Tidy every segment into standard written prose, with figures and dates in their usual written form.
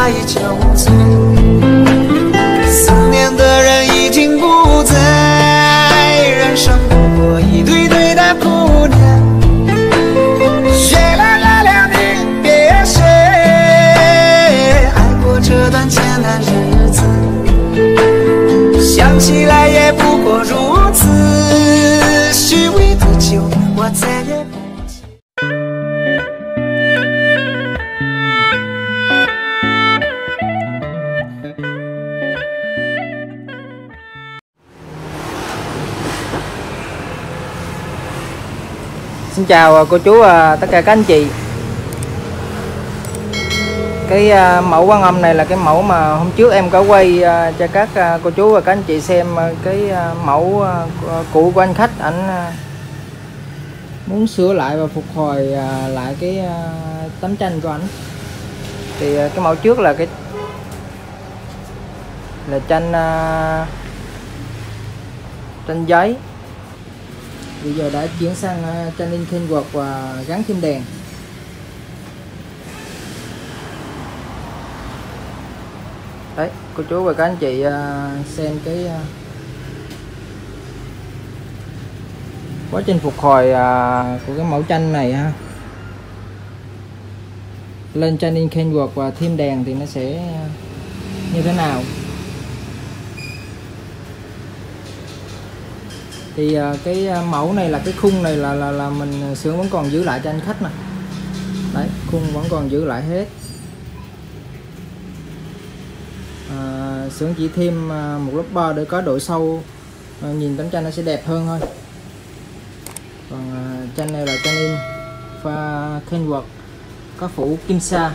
已酒醉，思念的人已经不在，人生不过一堆堆的姑娘，谁来原谅你别睡，爱过这段艰难日子，想起来也不过如此，虚伪的酒我再也不醉。 Xin chào cô chú tất cả các anh chị. Cái mẫu quán âm này là cái mẫu mà hôm trước em có quay cho các cô chú và các anh chị xem cái mẫu cũ của anh khách. Ảnh muốn sửa lại và phục hồi lại cái tấm tranh của ảnh. Thì cái mẫu trước là cái tranh giấy. Bây giờ đã chuyển sang tranh in Kenworth và gắn thêm đèn. Đấy, cô chú và các anh chị xem cái quá trình phục hồi của cái mẫu tranh này ha. Lên tranh in Kenworth và thêm đèn thì nó sẽ như thế nào. Thì cái mẫu này là cái khung này là mình xưởng vẫn còn giữ lại cho anh khách nè. Đấy, khung vẫn còn giữ lại hết. Xưởng chỉ thêm một lớp bo để có độ sâu, nhìn tấm tranh nó sẽ đẹp hơn thôi. Còn tranh này là tranh in pha Kenworth có phủ kim sa.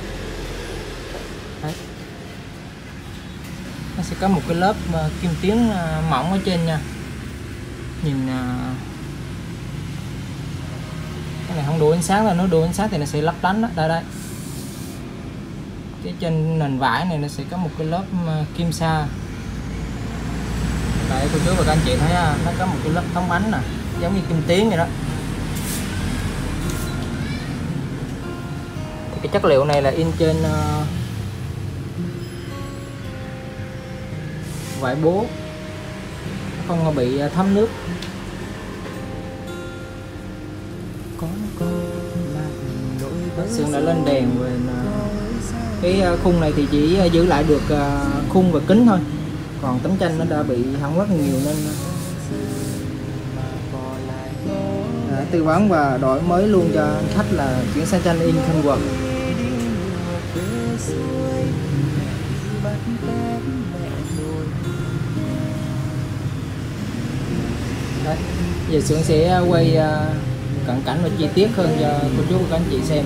Đấy. Nó sẽ có một cái lớp kim tuyến mỏng ở trên nha. Nhìn cái này không đủ ánh sáng, là nó đủ ánh sáng thì nó sẽ lấp lánh đó. Đây cái trên nền vải này nó sẽ có một cái lớp kim sa. Đấy, cô chú và các anh chị thấy nó có một cái lớp tấm ánh nè, giống như kim tuyến vậy đó. Thì cái chất liệu này là in trên vải bố, không bị thấm nước. Xưởng đã lên đèn rồi. Cái khung này thì chỉ giữ lại được khung và kính thôi, còn tấm tranh nó đã bị hỏng rất nhiều nên đã tư vấn và đổi mới luôn cho khách là chuyển sang tranh in Kenworth. Đấy, giờ xưởng sẽ quay cận cảnh và chi tiết hơn cho cô chú và các anh chị xem.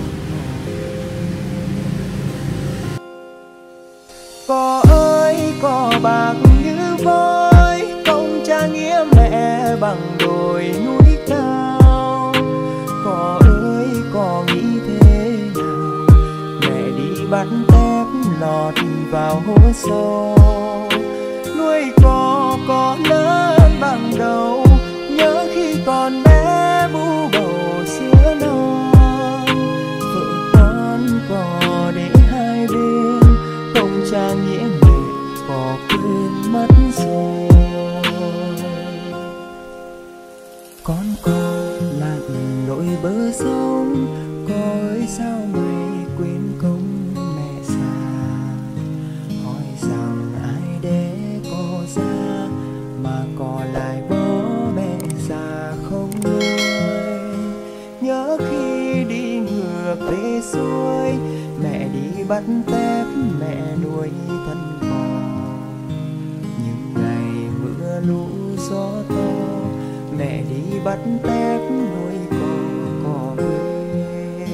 Có ơi có bạc như voi, công cha nghĩa mẹ bằng đồi núi cao. Có ơi có nghĩ thế nào, mẹ đi bắt tép lọt vào hố sâu. Nuôi có lớn bằng đầu, nhớ khi còn bé bu bầu sữa non. Vợ con có để hai bên, không cha nghĩa mẹ có quên mất rồi. Con lặn lội bờ sông, coi sao mày quên công mẹ già. Hỏi rằng ai để có ra mà có lại bố mẹ già không ơi. Nhớ khi đi ngược về xuôi, mẹ đi bắt tép mẹ nuôi thân cò. Những ngày mưa lũ gió to, mẹ đi bắt tép nuôi cò quê.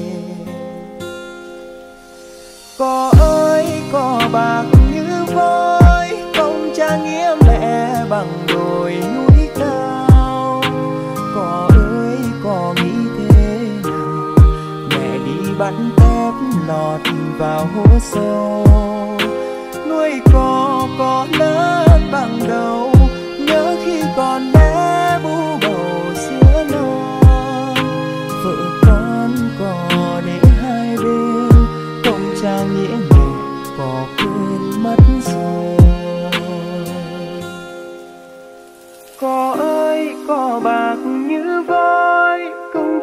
Cò ơi cò bạc như voi, công cha nghĩa mẹ bằng đồi núi cao. Cò ơi cò nghĩ thế nào, mẹ đi bắt tép lọt vào hố sâu. Nuôi có lớn bằng đầu, nhớ khi còn bé bu bầu sữa non. Vợ con có để hai bên, công cha nghĩa mẹ có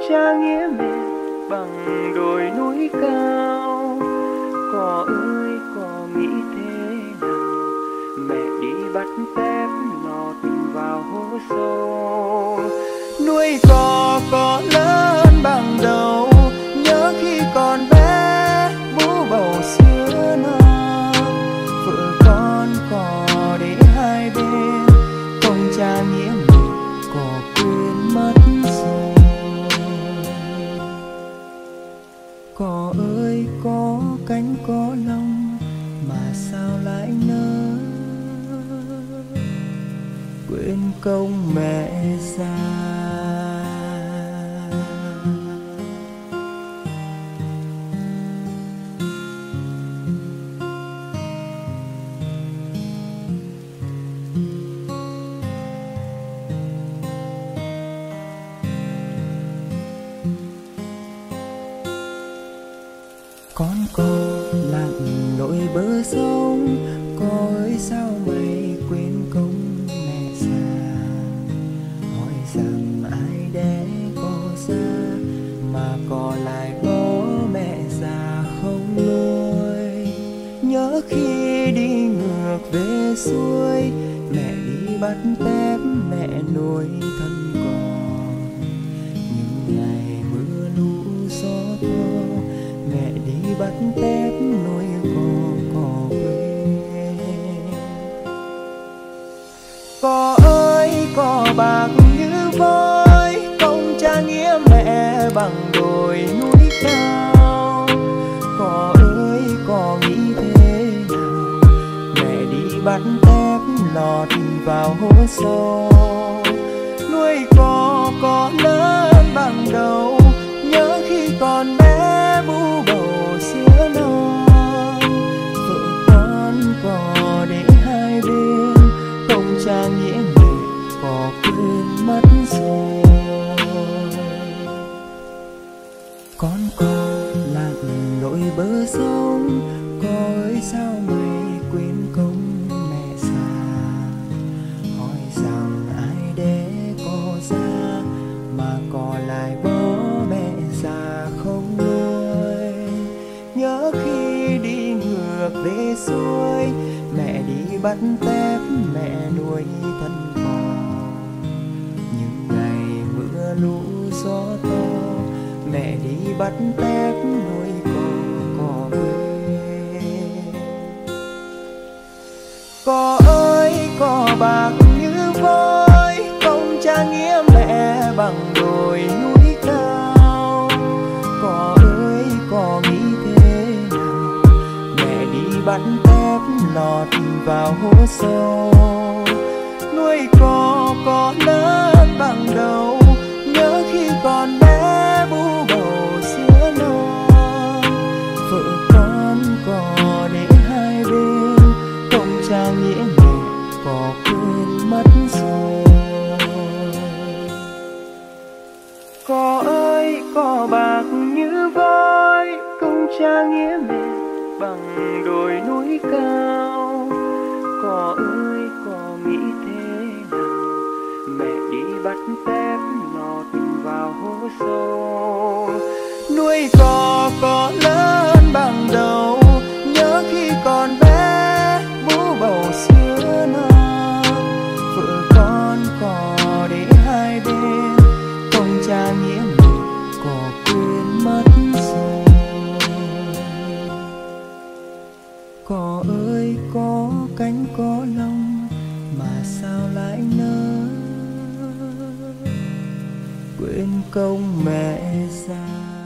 cha nghĩa mẹ bằng đồi núi cao. Cò ơi cò nghĩ thế nào, mẹ đi bắt tép lọt vào hố sâu. Nuôi cò lớn bằng đầu, nhớ khi còn bé bú bầu sữa non. Vợ con cò để hai bên, công cha nghĩa mẹ cò quên mất rồi. Cò ơi có cánh có lông mà sao lại nỡ, quên công mẹ già. Con cò lặn lội bờ sông, cò ơi sao mày quên công mẹ già. Hỏi rằng ai đẻ cò ra mà cò lại bỏ mẹ già không nuôi. Nhớ khi đi ngược về xuôi, mẹ đi bắt tép mẹ nuôi thân cò. Những ngày mưa lũ gió to, mẹ đi bắt tép nuôi cò quê. Cò ơi cò bạc như voi, công cha nghĩa mẹ bằng đồi núi cao. Cò ơi cò nghĩ thế nào, mẹ đi bắt tép lọt vào hố sâu. Nuôi cò lớn bằng đầu, nhớ khi còn bé bú bầu sữa non. Vợ con cò để hai bên, công cha nghĩa mẹ cò quên mất rồi. Con cò lặn lội bờ sông, cò ơi sao mày quên công mẹ già. Hỏi rằng ai đẻ cò ra mà cò lại bỏ mẹ già không nuôi. Nhớ khi đi ngược về xuôi, mẹ đi bắt tép mẹ nuôi thân cò. Những ngày mưa lũ gió to, mẹ đi bắt tép nuôi cò quê. Cò ơi cò bạc như voi, công cha nghĩa mẹ bằng đồi núi cao. Cò ơi cò nghĩ thế nào, mẹ đi bắt tép lọt vào hố sâu. Nuôi cò lớn bằng đầu, nhớ khi còn bé bú bầu sữa non. Vợ con cò để hai bên, công cha nghĩa mẹ cò quên mất rồi. Cò ơi cò bạc như voi, công cha nghĩa mẹ bằng đồi núi cao. Cò ơi cò nghĩ thế nào, mẹ đi bắt tép lọt vào hố sâu. Nuôi cò lớn bằng đầu, nhớ khi còn bé bú bầu sữa non. Vợ con cò để hai bên, công cha nghĩa mẹ cò quên mất rồi. Cò ơi có cánh có lông mà sao lại nỡ, quên công mẹ già.